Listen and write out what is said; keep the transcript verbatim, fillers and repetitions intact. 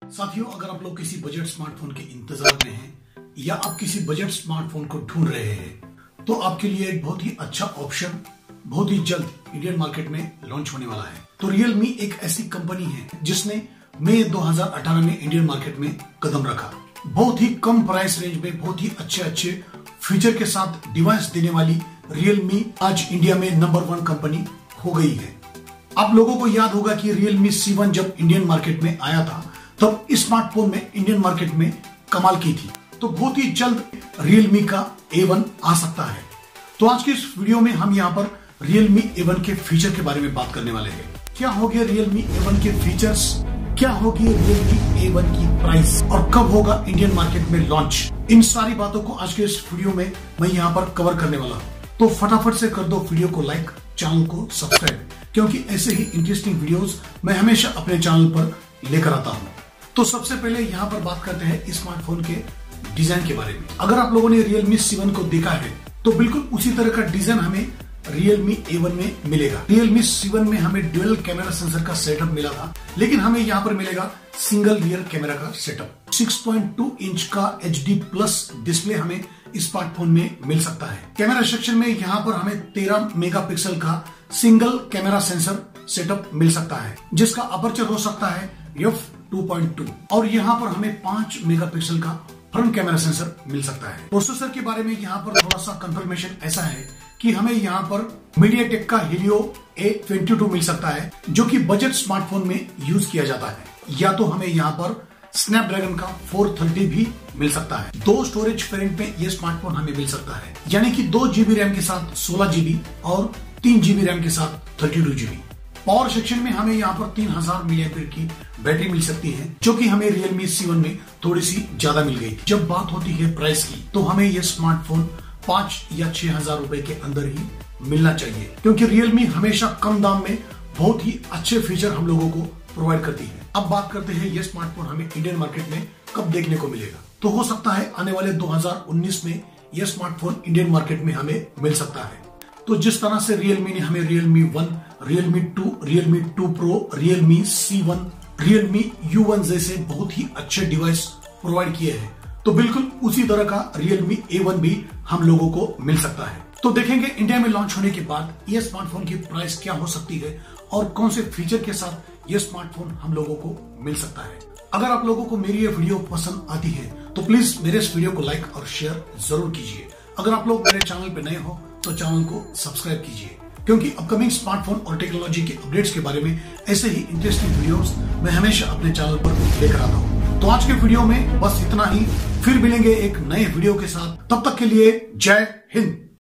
साथियों, अगर आप लोग किसी बजट स्मार्टफोन के इंतजार में हैं या आप किसी बजट स्मार्टफोन को ढूंढ रहे हैं तो आपके लिए एक बहुत ही अच्छा ऑप्शन बहुत ही जल्द इंडियन मार्केट में लॉन्च होने वाला है। तो रियलमी एक ऐसी कंपनी है जिसने मई दो हज़ार अठारह में इंडियन मार्केट में कदम रखा। बहुत ही कम प्राइस रेंज में बहुत ही अच्छे अच्छे फीचर के साथ डिवाइस देने वाली रियलमी आज इंडिया में नंबर वन कंपनी हो गई है। आप लोगों को याद होगा कि रियलमी सी वन जब इंडियन मार्केट में आया था तब इस स्मार्टफोन में इंडियन मार्केट में कमाल की थी। तो बहुत ही जल्द रियलमी का ए वन आ सकता है। तो आज के इस वीडियो में हम यहाँ पर रियलमी ए वन के फीचर के बारे में बात करने वाले हैं। क्या होंगे रियलमी ए वन के फीचर्स, क्या होगी रियलमी ए वन की प्राइस और कब होगा इंडियन मार्केट में लॉन्च, इन सारी बातों को आज के इस वीडियो में मैं यहाँ पर कवर करने वाला हूँ। तो फटाफट से कर दो वीडियो को लाइक, चैनल को सब्सक्राइब, क्योंकि ऐसे ही इंटरेस्टिंग वीडियोस मैं हमेशा अपने चैनल पर लेकर आता हूँ। तो सबसे पहले यहाँ पर बात करते हैं इस स्मार्टफोन के डिजाइन के बारे में। अगर आप लोगों ने रियलमी सी वन को देखा है तो बिल्कुल उसी तरह का डिजाइन हमें रियलमी ए वन में मिलेगा। रियलमी सी वन में हमें ड्यूअल कैमरा सेंसर का सेटअप मिला था, लेकिन हमें यहाँ पर मिलेगा सिंगल रियर कैमरा का setup. Six point two inch का एच डी प्लस डिस्प्ले हमें इस स्मार्टफोन में मिल सकता है। कैमरा सेक्शन में यहाँ पर हमें तेरह मेगापिक्सल का सिंगल कैमरा सेंसर सेटअप मिल सकता है, जिसका अपर्चर हो सकता है एफ टू पॉइंट टू, और यहाँ पर हमें पांच मेगापिक्सल का फ्रंट कैमरा सेंसर मिल सकता है। प्रोसेसर के बारे में यहाँ पर थोड़ा सा कंफर्मेशन ऐसा है कि हमें यहाँ पर मीडियाटेक का हीलियो ए ट्वेंटी टू मिल सकता है, जो कि बजट स्मार्टफोन में यूज किया जाता है। या तो हमें यहाँ पर स्नैपड्रैगन का फोर थर्टी भी मिल सकता है। दो स्टोरेज वेरिएंट में ये स्मार्टफोन हमें मिल सकता है, यानी कि दो जीबी रैम के साथ सोलह जीबी और तीन जीबी रैम के साथ thirty two GB. Power section में हमें यहाँ पर तीन हजार मिली एम्पीयर की बैटरी मिल सकती है, जो कि हमें रियलमी सी वन में थोड़ी सी ज्यादा मिल गई थी। जब बात होती है प्राइस की तो हमें यह स्मार्टफोन पांच या छह हजार रुपए के अंदर ही मिलना चाहिए, क्योंकि रियलमी हमेशा कम दाम में बहुत ही अच्छे फीचर हम लोगों को प्रोवाइड करती है। अब बात करते हैं ये स्मार्टफोन हमें इंडियन मार्केट में कब देखने को मिलेगा। तो हो सकता है आने वाले दो हज़ार उन्नीस में यह स्मार्टफोन इंडियन मार्केट में हमें मिल सकता है। तो जिस तरह से रियलमी ने हमें Realme one, Realme two, Realme two pro, Realme C one, Realme U one जैसे बहुत ही अच्छे डिवाइस प्रोवाइड किए हैं, तो बिल्कुल उसी तरह का रियलमी ए वन भी हम लोगों को मिल सकता है। तो देखेंगे इंडिया में लॉन्च होने के बाद यह स्मार्टफोन की प्राइस क्या हो सकती है और कौन से फीचर के साथ यह स्मार्टफोन हम लोगों को मिल सकता है। अगर आप लोगों को मेरी ये वीडियो पसंद आती है तो प्लीज मेरे इस वीडियो को लाइक और शेयर जरूर कीजिए। अगर आप लोग मेरे चैनल पे नए हो तो चैनल को सब्सक्राइब कीजिए, क्योंकि अपकमिंग स्मार्टफोन और टेक्नोलॉजी के अपडेट्स के बारे में ऐसे ही इंटरेस्टिंग वीडियोस मैं हमेशा अपने चैनल पर लेकर आता हूँ। तो आज के वीडियो में बस इतना ही, फिर मिलेंगे एक नए वीडियो के साथ। तब तक के लिए जय हिंद।